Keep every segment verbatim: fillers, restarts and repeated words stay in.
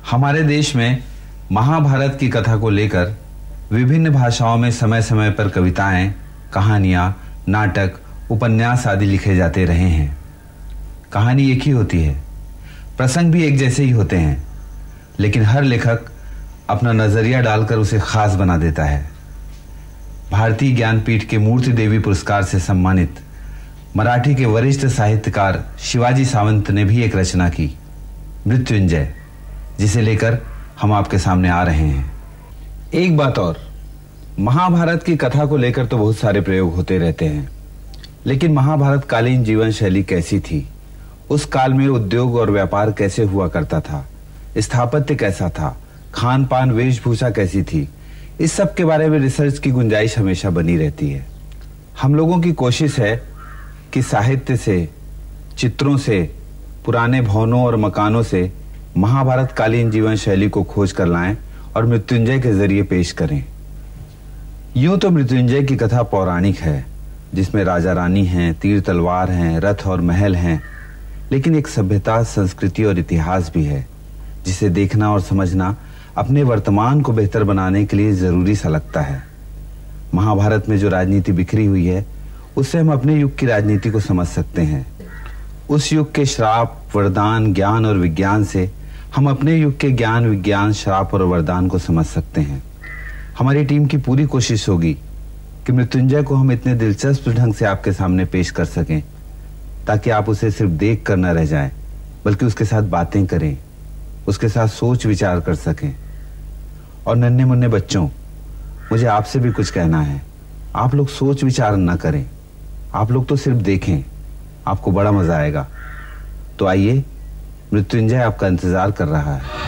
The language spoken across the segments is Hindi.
हमारे देश में महाभारत की कथा को लेकर विभिन्न भाषाओं में समय समय पर कविताएं, कहानियां, नाटक, उपन्यास आदि लिखे जाते रहे हैं। कहानी एक ही होती है, प्रसंग भी एक जैसे ही होते हैं, लेकिन हर लेखक अपना नजरिया डालकर उसे खास बना देता है। भारतीय ज्ञानपीठ के मूर्ति देवी पुरस्कार से सम्मानित मराठी के वरिष्ठ साहित्यकार शिवाजी सावंत ने भी एक रचना की, मृत्युंजय, जिसे लेकर हम आपके सामने आ रहे हैं। एक बात और, महाभारत की कथा को लेकर तो बहुत सारे प्रयोग होते रहते हैं, लेकिन महाभारत कालीन जीवन शैली कैसी थी, उस काल में उद्योग और व्यापार कैसे हुआ करता था, स्थापत्य कैसा था, खान पान वेशभूषा कैसी थी, इस सब के बारे में रिसर्च की गुंजाइश हमेशा बनी रहती है। हम लोगों की कोशिश है कि साहित्य से, चित्रों से, पुराने भवनों और मकानों से महाभारत कालीन जीवन शैली को खोज कर लाएं और मृत्युंजय के जरिए पेश करें। यूं तो मृत्युंजय की कथा पौराणिक है, जिसमें राजा रानी हैं, तीर तलवार हैं, रथ और महल हैं, लेकिन एक सभ्यता, संस्कृति और इतिहास भी है, जिसे देखना और समझना अपने वर्तमान को बेहतर बनाने के लिए जरूरी सा लगता है। महाभारत में जो राजनीति बिखरी हुई है, उससे हम अपने युग की राजनीति को समझ सकते हैं। उस युग के श्राप, वरदान, ज्ञान और विज्ञान से हम अपने युग के ज्ञान, विज्ञान, श्राप और वरदान को समझ सकते हैं। हमारी टीम की पूरी कोशिश होगी कि मृत्युंजय को हम इतने दिलचस्प ढंग से आपके सामने पेश कर सकें, ताकि आप उसे सिर्फ देख कर न रह जाएं, बल्कि उसके साथ बातें करें, उसके साथ सोच विचार कर सकें। और नन्हे मुन्ने बच्चों, मुझे आपसे भी कुछ कहना है। आप लोग सोच विचार न करें, आप लोग तो सिर्फ देखें, आपको बड़ा मजा आएगा। तो आइए, मृत्युंजय आपका इंतजार कर रहा है।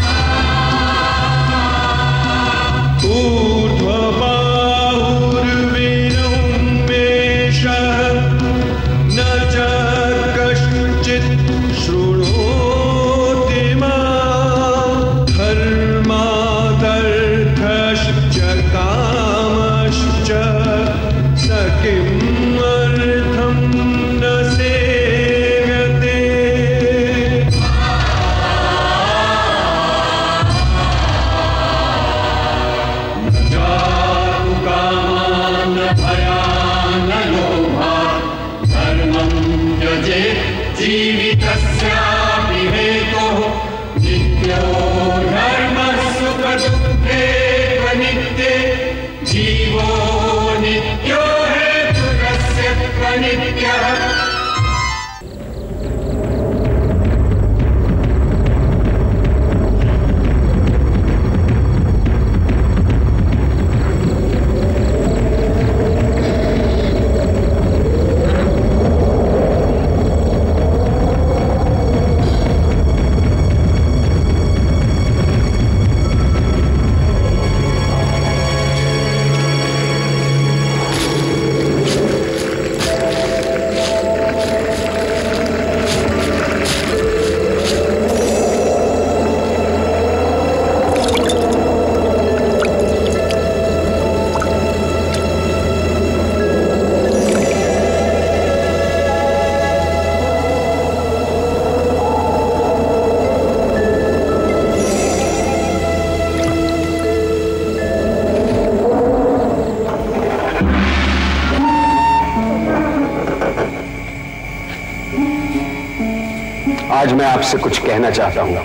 आज मैं आपसे कुछ कहना चाहता हूं।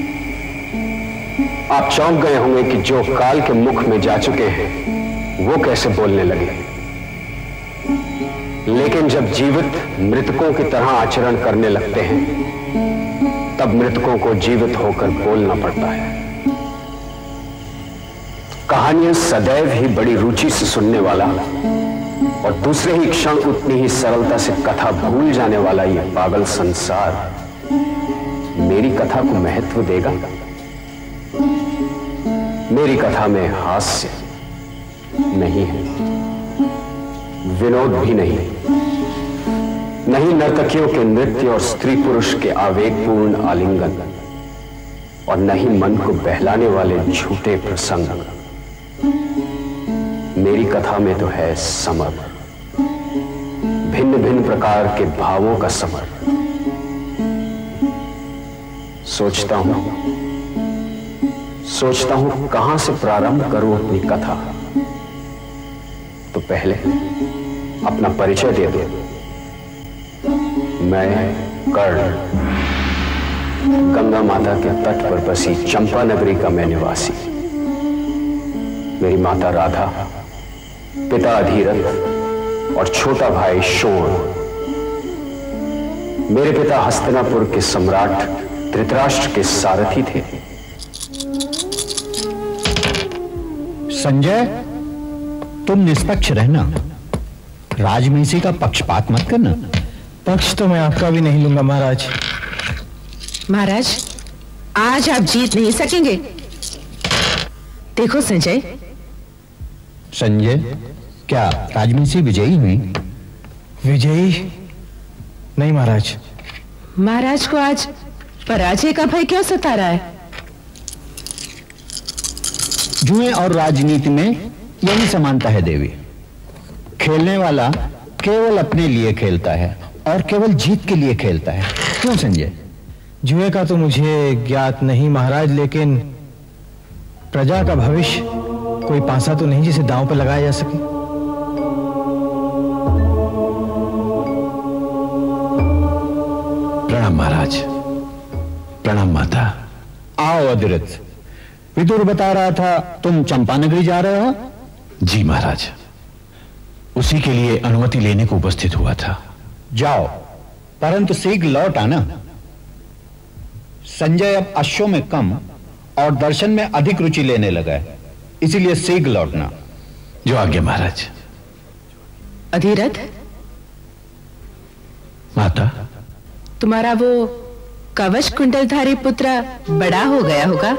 आप चौंक गए होंगे कि जो काल के मुख में जा चुके हैं वो कैसे बोलने लगे, लेकिन जब जीवित मृतकों की तरह आचरण करने लगते हैं, तब मृतकों को जीवित होकर बोलना पड़ता है। कहानियां सदैव ही बड़ी रुचि से सुनने वाला और दूसरे ही क्षण उतनी ही सरलता से कथा भूल जाने वाला यह पागल संसार मेरी कथा को महत्व देगा? मेरी कथा में हास्य नहीं है, विनोद भी नहीं, नहीं नर्तकियों के नृत्य और स्त्री पुरुष के आवेगपूर्ण आलिंगन, और न ही मन को बहलाने वाले झूठे प्रसंग। मेरी कथा में तो है समर, भिन्न भिन्न प्रकार के भावों का समर। सोचता हूं सोचता हूं कहां से प्रारंभ करूं अपनी कथा। तो पहले अपना परिचय दे दो। मैं कर्ण, गंगा माता के तट पर बसी चंपा नगरी का मैं निवासी। मेरी माता राधा, पिता अधीरथ और छोटा भाई शोण। मेरे पिता हस्तिनापुर के सम्राट धृतराष्ट्र के सारथी थे। संजय, तुम निष्पक्ष रहना, राजमहिषी का पक्षपात मत करना। पक्ष तो मैं आपका भी नहीं लूंगा महाराज। महाराज, आज आप जीत नहीं सकेंगे। देखो संजय। संजय, क्या राजमहिषी विजयी हुई? विजयी नहीं महाराज। महाराज को आज पराजय का भय क्यों सता रहा है? जुए और राजनीति में यही समानता है देवी। खेलने वाला केवल अपने लिए खेलता है और केवल जीत के लिए खेलता है। क्यों संजय? जुए का तो मुझे ज्ञात नहीं महाराज, लेकिन प्रजा का भविष्य कोई पासा तो नहीं जिसे दांव पर लगाया जा सके। प्रणाम महाराज। प्रणाम माता। आओ अधीरथ। विदुर बता रहा था तुम चंपानगरी जा रहे हो? जी महाराज, उसी के लिए अनुमति लेने को उपस्थित हुआ था। जाओ, परंतु शीघ्र लौट आना। संजय अब अश्वों में कम और दर्शन में अधिक रुचि लेने लगा है, इसीलिए शीघ्र लौटना। जो आज्ञा महाराज। अधीरथ, माता, तुम्हारा वो कवच कुंडलधारी पुत्र बड़ा हो गया होगा।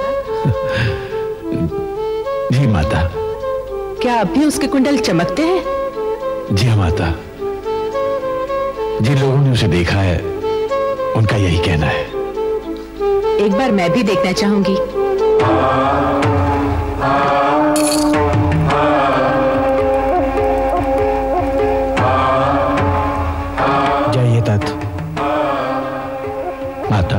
जी माता। क्या अभी उसके कुंडल चमकते हैं? जी हाँ माता, जिन लोगों ने उसे देखा है उनका यही कहना है। एक बार मैं भी देखना चाहूंगी। जाइए तात। माता,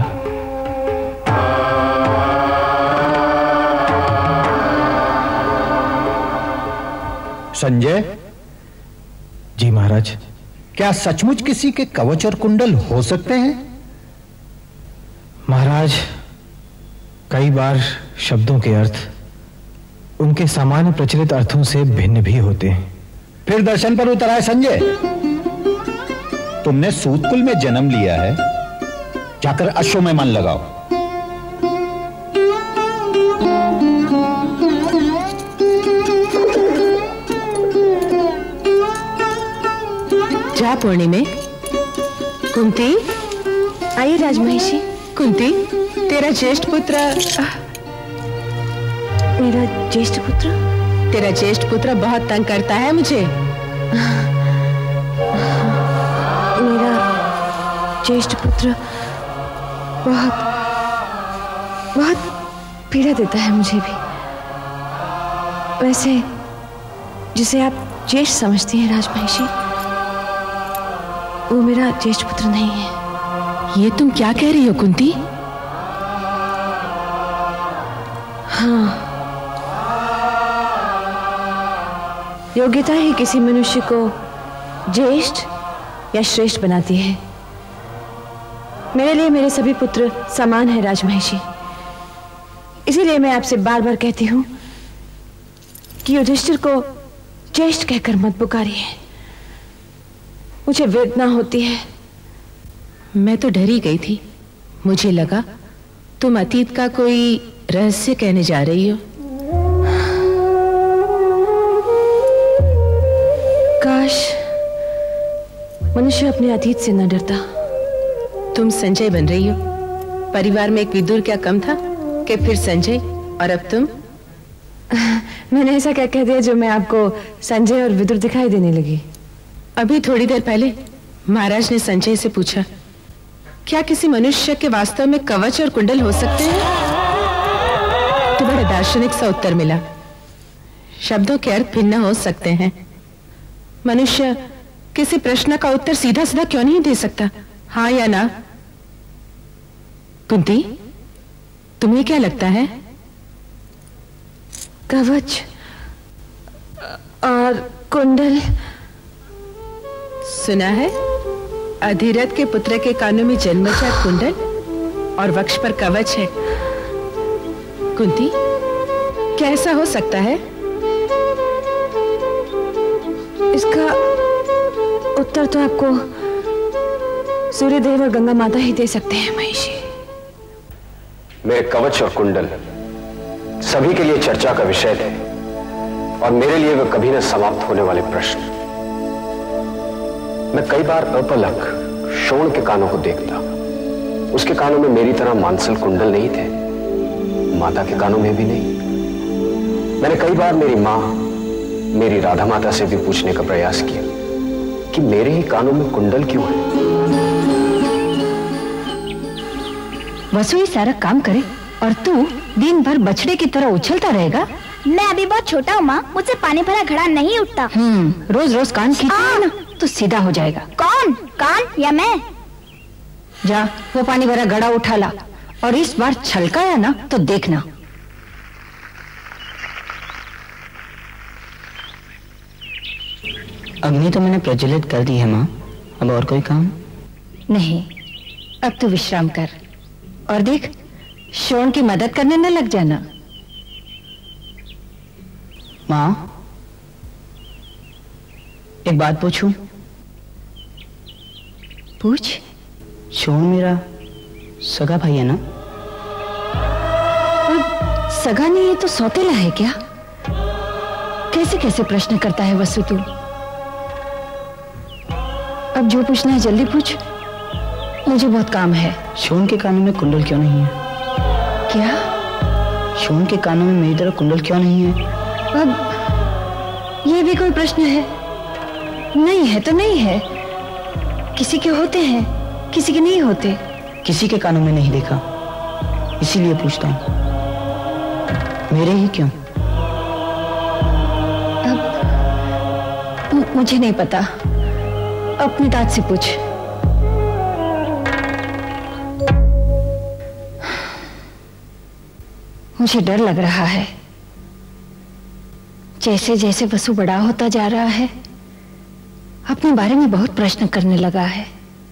संजय। जी महाराज। क्या सचमुच किसी के कवच और कुंडल हो सकते हैं? महाराज, कई बार शब्दों के अर्थ उनके सामान्य प्रचलित अर्थों से भिन्न भी होते हैं। फिर दर्शन पर उतर आए संजय। तुमने सूतकुल में जन्म लिया है, जाकर अश्वों में मन लगाओ। जा पूर्णिमे। कुंती, आइए राजमहिषी। कुंती, तेरा ज्येष्ठ पुत्र। मेरा ज्येष्ठ पुत्र? तेरा ज्येष्ठ पुत्र बहुत तंग करता है मुझे। मेरा ज्येष्ठ पुत्र बहुत बहुत पीड़ा देता है मुझे भी। वैसे जिसे आप ज्येष्ठ समझती हैं राजमहिषी, वो मेरा ज्येष्ठ पुत्र नहीं है। ये तुम क्या कह रही हो कुंती? हाँ, योग्यता ही किसी मनुष्य को ज्येष्ठ या श्रेष्ठ बनाती है। मेरे लिए मेरे सभी पुत्र समान हैं राजमहिषी। इसीलिए मैं आपसे बार बार कहती हूं कि युधिष्ठिर को ज्येष्ठ कहकर मत पुकारिए। मुझे वेदना होती है। मैं तो डरी गई थी। मुझे लगा तुम अतीत का कोई रहस्य कहने जा रही हो। काश मनुष्य अपने अतीत से न डरता। तुम संजय बन रही हो। परिवार में एक विदुर क्या कम था कि फिर संजय, और अब तुम। मैंने ऐसा क्या कह दिया जो मैं आपको संजय और विदुर दिखाई देने लगी? अभी थोड़ी देर पहले महाराज ने संजय से पूछा, क्या किसी मनुष्य के वास्तव में कवच और कुंडल हो सकते हैं? तो बड़ा दार्शनिक सा उत्तर मिला। शब्दों के अर्थ भिन्न हो सकते हैं। मनुष्य किसी प्रश्न का उत्तर सीधा सीधा क्यों नहीं दे सकता, हाँ या ना? कुंती, तुम्हें क्या लगता है? कवच और कुंडल। सुना है अधिरथ के पुत्र के कानों में जन्मजात कुंडल और वक्ष पर कवच है। कुंती, क्या ऐसा हो सकता है? इसका उत्तर तो आपको सूर्यदेव और गंगा माता ही दे सकते हैं महिषी। मेरे कवच और कुंडल सभी के लिए चर्चा का विषय थे और मेरे लिए वे कभी न समाप्त होने वाले प्रश्न। मैं कई बार अपलक शोण के कानों को देखता। उसके कानों में मेरी तरह मानसल कुंडल नहीं थे, माता के कानों में भी नहीं। मैंने कई बार मेरी मां, मेरी राधा माता से भी पूछने का प्रयास किया कि मेरे ही कानों में कुंडल क्यों है। वसु ये सारा काम करे और तू दिन भर बछड़े की तरह उछलता रहेगा। मैं अभी बहुत छोटा हूँ माँ, मुझसे पानी भरा घड़ा नहीं उठता। हम्म, रोज रोज कान खींचता है ना तो सीधा हो जाएगा। कौन, कान या मैं? जा वो पानी भरा घड़ा उठा ला और इस बार छलकाया ना तो देखना। अग्नि तो मैंने प्रज्वलित कर दी है माँ, अब और कोई काम नहीं। अब तू विश्राम कर और देख शोण की मदद करने न लग जाना। माँ एक बात पूछूं? पूछ। शोण मेरा सगा भाई है ना? अब सगा नहीं है तो सौतेला है क्या? कैसे कैसे प्रश्न करता है वसु तू। अब जो पूछना है जल्दी पूछ, मुझे बहुत काम है। शोण के कानों में कुंडल क्यों नहीं है? क्या? शोण के कानों में मेरी तरह कुंडल क्यों नहीं है? अब ये भी कोई प्रश्न है? नहीं है तो नहीं है। किसी के होते हैं, किसी के नहीं होते। किसी के कानों में नहीं देखा, इसीलिए पूछता हूँ, मेरे ही क्यों? अब मुझे नहीं पता, अपनी तात से पूछ। मुझे डर लग रहा है। जैसे जैसे वसु बड़ा होता जा रहा है अपने बारे में बहुत प्रश्न करने लगा है।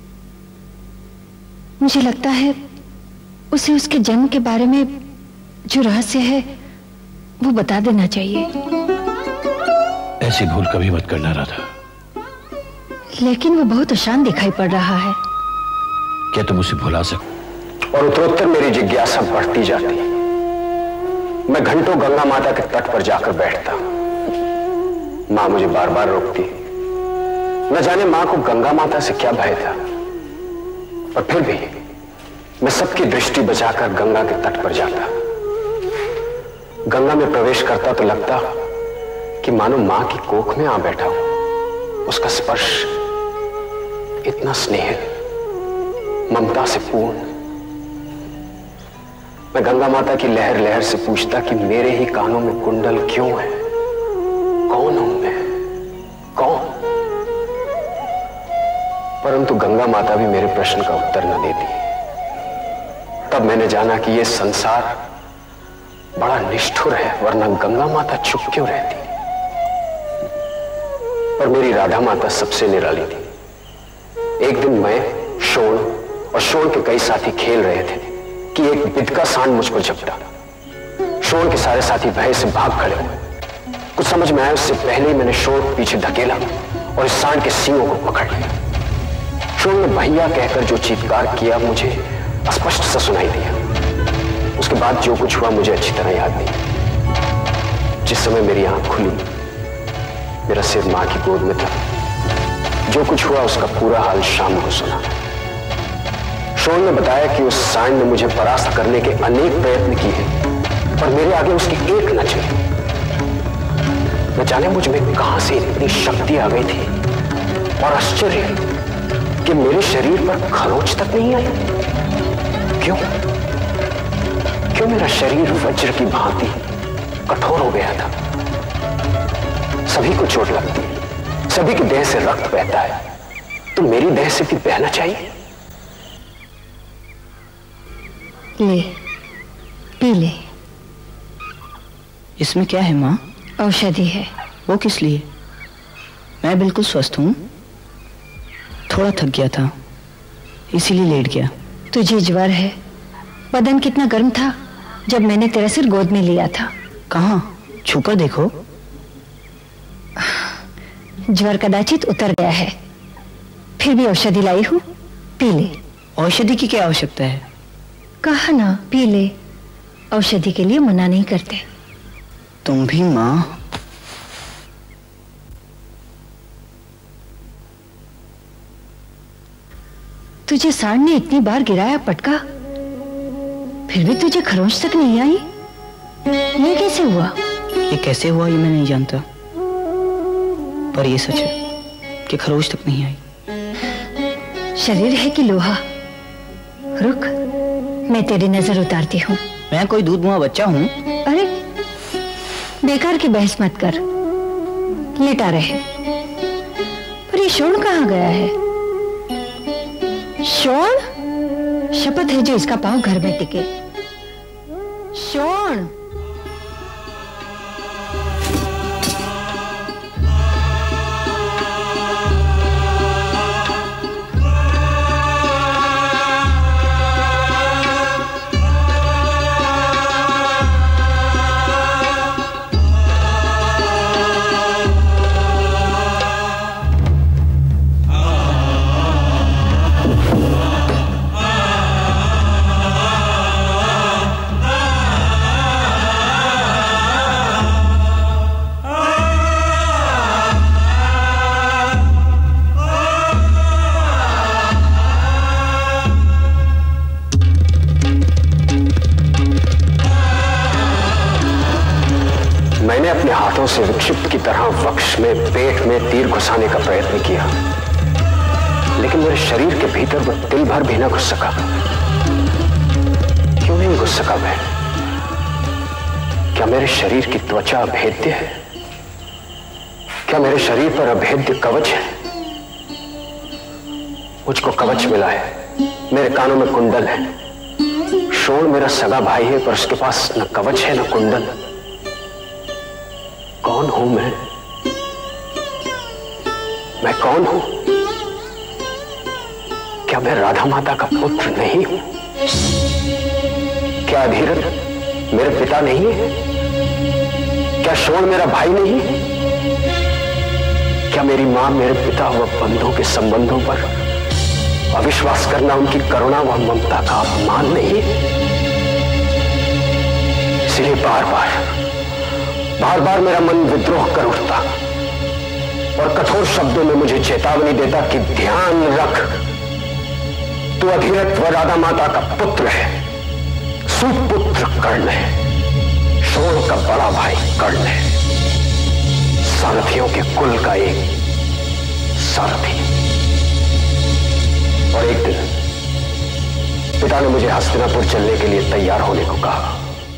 मुझे लगता है उसे उसके जन्म के बारे में जो रहस्य है वो बता देना चाहिए। ऐसी भूल कभी मत करना राधा। लेकिन वो बहुत अशांत दिखाई पड़ रहा है। क्या तुम उसे भुला सकते? और उत्तरोत्तर मेरी जिज्ञासा बढ़ती जाती। मैं घंटों गंगा माता के तट पर जाकर बैठता। मां मुझे बार बार रोकती। न जाने मां को गंगा माता से क्या भय था, और फिर भी मैं सबकी दृष्टि बचाकर गंगा के तट पर जाता। गंगा में प्रवेश करता तो लगता कि मानो मां की कोख में आ बैठा हूं। उसका स्पर्श इतना स्नेह, ममता से पूर्ण। मैं गंगा माता की लहर लहर से पूछता कि मेरे ही कानों में कुंडल क्यों है? कौन हूं मैं? कौन? परंतु गंगा माता भी मेरे प्रश्न का उत्तर न देती। तब मैंने जाना कि यह संसार बड़ा निष्ठुर है, वरना गंगा माता चुप क्यों रहती? पर मेरी राधा माता सबसे निराली थी। एक दिन मैं, शोण और शोण के कई साथी खेल रहे थे कि एक बिदका सांड मुझ पर झपटा। शोण के सारे साथी भय से भाग खड़े हुए। कुछ समझ में आया उससे पहले ही मैंने शोण को पीछे धकेला और इस सांड के सींगों को पकड़ लिया। शोण ने भैया कहकर जो चीत्कार किया मुझे स्पष्ट सा सुनाई दिया। उसके बाद जो कुछ हुआ मुझे अच्छी तरह याद नहीं। जिस समय मेरी आंख खुली, मेरा सिर मां की गोद में था। जो कुछ हुआ उसका पूरा हाल शाम को सुना। शोण ने बताया कि उस सांड ने मुझे परास्त करने के अनेक प्रयत्न किए, पर मेरे आगे उसकी एक न चली। न जाने मुझ में कहां से इतनी शक्ति आ गई थी, और आश्चर्य कि मेरे शरीर पर खरोंच तक नहीं आई। क्यों? क्यों मेरा शरीर वज्र की भांति कठोर हो गया था? सभी को चोट लगती है, सभी की देह से रक्त बहता है, तो मेरी देह से भी बहना चाहिए। ले, पी ले। इसमें क्या है माँ? औषधि है। वो किस लिए? मैं बिल्कुल स्वस्थ हूँ, थोड़ा थक गया था इसीलिए लेट गया। तुझे ज्वर है? बदन कितना गर्म था जब मैंने तेरा सिर गोद में लिया था। कहाँ? छूकर देखो। ज्वर कदाचित उतर गया है, फिर भी औषधि लाई हूँ, पी ले। औषधि की क्या आवश्यकता है? कहा ना, पी ले। औषधि के लिए मना नहीं करते। तुम भी माँ। तुझे सांड ने इतनी बार गिराया पटका, फिर भी तुझे खरोंच तक नहीं आई। ये कैसे हुआ? ये कैसे हुआ ये मैं नहीं जानता, पर ये सच है कि खरोच तक नहीं आई। शरीर है कि लोहा? रुक, मैं तेरी नजर उतारती हूँ। मैं कोई दूध मुआ बच्चा हूँ? अरे बेकार की बहस मत कर, लेटा रहे। पर ये शोण कहाँ गया है? शोण? शपथ है जो इसका पांव घर में टिके। शोण! से विक्षिप्त की तरह वक्ष में, पेट में तीर घुसाने का प्रयत्न किया, लेकिन मेरे शरीर के भीतर वो तिल भर भी न घुस सका। क्यों नहीं घुस सका मैं? क्या मेरे शरीर की त्वचा अभेद्य है? क्या मेरे शरीर पर अभेद्य कवच है? मुझको कवच मिला है, मेरे कानों में कुंडल है। शोण मेरा सगा भाई है, पर उसके पास न कवच है न कुंडल। कौन हूं मैं? मैं कौन हूं? क्या मैं राधा माता का पुत्र नहीं हूं? क्या अधीरथ मेरे पिता नहीं है? क्या शोण मेरा भाई नहीं है? क्या मेरी मां मेरे पिता व बंधुओं के संबंधों पर अविश्वास करना उनकी करुणा व ममता का अपमान नहीं है? इसलिए बार बार बार बार मेरा मन विद्रोह कर उठता और कठोर शब्दों में मुझे चेतावनी देता कि ध्यान रख, तू अधीरथ व राधा माता का पुत्र है, सुपुत्र कर्ण है, शोण का बड़ा भाई कर्ण है, सारथियों के कुल का एक सारथी। और एक दिन पिता ने मुझे हस्तिनापुर चलने के लिए तैयार होने को कहा।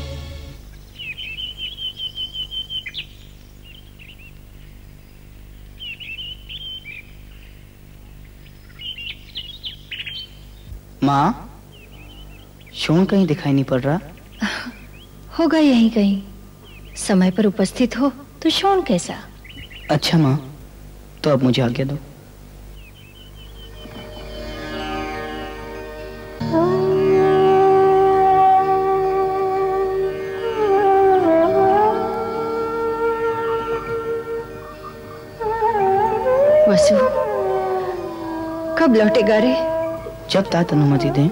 माँ, शोण कहीं दिखाई नहीं पड़ रहा। होगा यहीं कहीं, समय पर उपस्थित हो तो शोण कैसा। अच्छा माँ, तो अब मुझे आज्ञा दो। वसु, कब लौटेगा रे? जब तात अनुमति दें।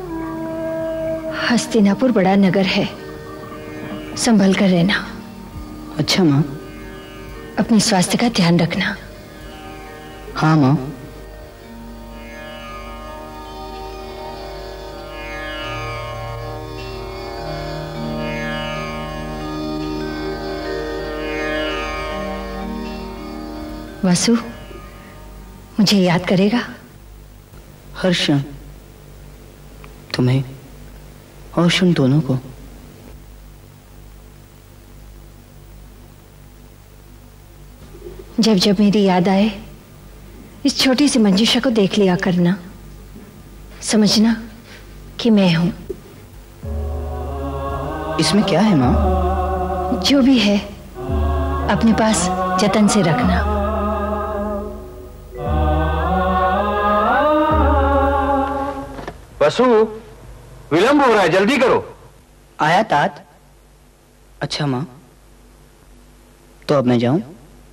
हस्तिनापुर बड़ा नगर है, संभल कर रहना। अच्छा माँ। अपने स्वास्थ्य का ध्यान रखना। हाँ माँ। वासु, मुझे याद करेगा? हर क्षण, तुम्हें और क्षण दोनों को। जब जब मेरी याद आए इस छोटी सी मंजूषा को देख लिया करना, समझना कि मैं हूं। इसमें क्या है माँ? जो भी है अपने पास जतन से रखना। वसु, विलंब हो रहा है, जल्दी करो। आया तात। अच्छा माँ, तो अब मैं जाऊं?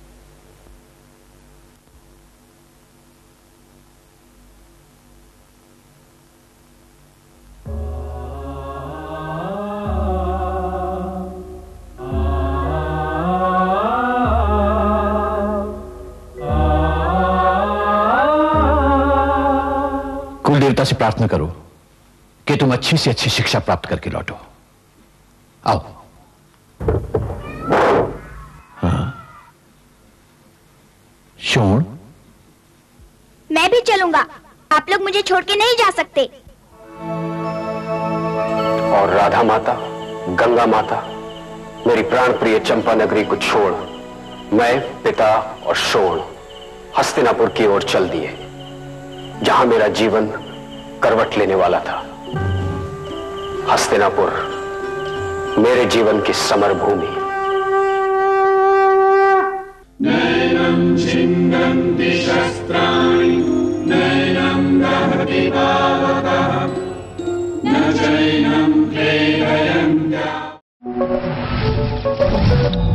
कुल देवता से प्रार्थना करो कि तुम अच्छी से अच्छी शिक्षा प्राप्त करके लौटो। आओ। हाँ। शोण, मैं भी चलूंगा। आप लोग मुझे छोड़ के नहीं जा सकते। और राधा माता, गंगा माता, मेरी प्राण प्रिय चंपा नगरी को छोड़ मैं, पिता और शोण हस्तिनापुर की ओर चल दिए, जहां मेरा जीवन करवट लेने वाला था। हस्तिनापुर मेरे जीवन की समर भूमि। नैनं छिन्दन्ति शस्त्राणि नैनं दहति पावकः न चैनं क्लेदयन्त्या।